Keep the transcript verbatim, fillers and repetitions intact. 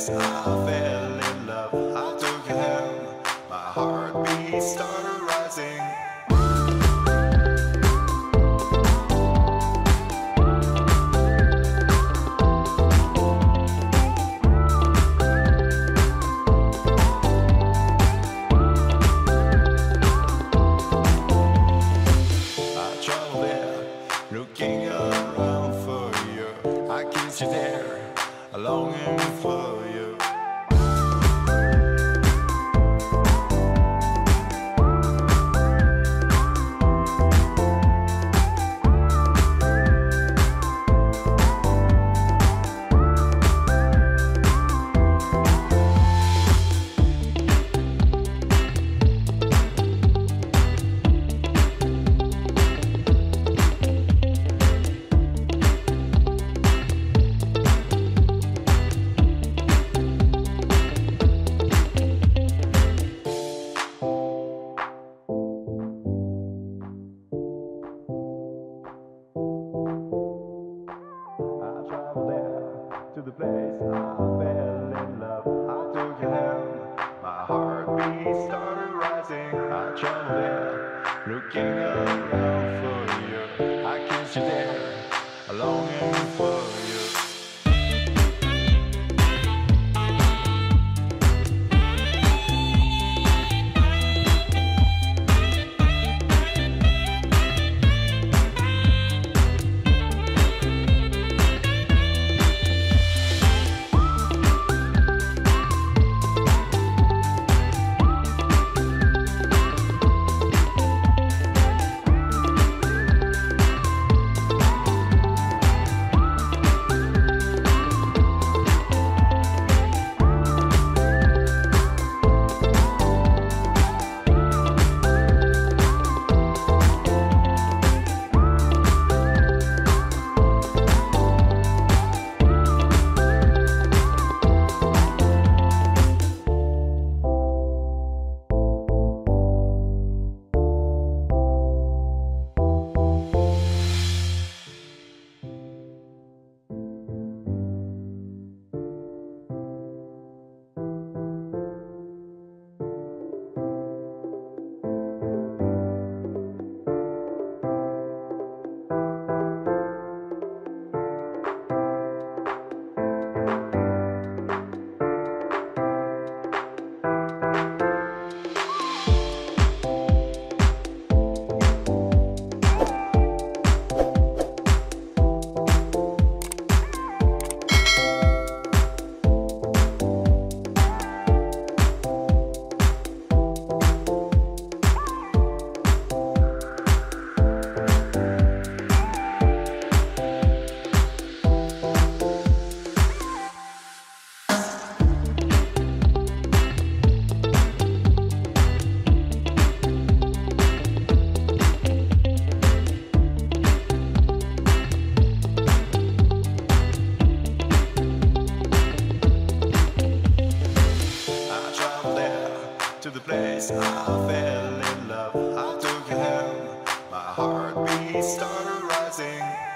place I fell in love. I took your hand, my heartbeat started rising. Looking around for you, I kiss you there, longing for you. To the place I fell in love. I took your hand, my heartbeat started rising. I traveled there, looking around for you. I kissed you there, longing for you. To the place I fell in love. I took your hand, my heartbeat started rising.